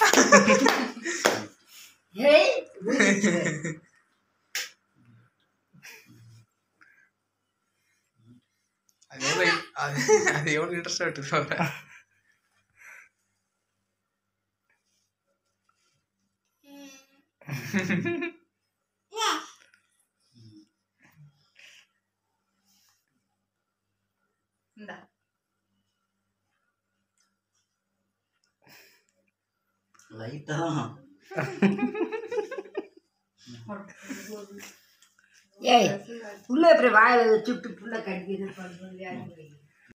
அது எவ்வளவு இன்ட்ரெஸ்டா எடுத்துப்பாங்க. லைட்டா ஏய் புள்ள இப்படி வாயில சுட்டு புள்ள கடிக்கிறது